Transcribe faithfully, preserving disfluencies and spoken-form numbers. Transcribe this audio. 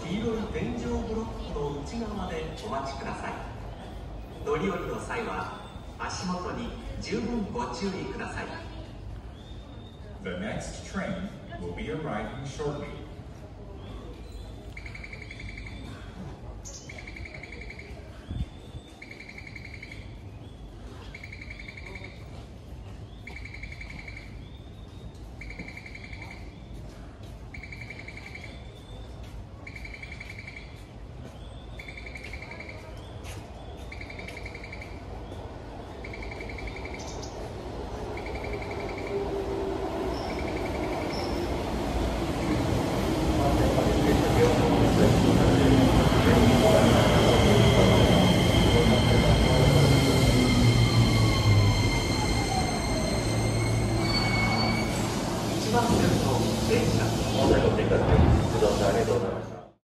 黄色い天井ブロックの内側でお待ちください。乗り降りの際は足元に十分ご注意ください。 The next train will be arriving shortly. 一番線の電車。 申し訳ございません。ご乗車ありがとうございました。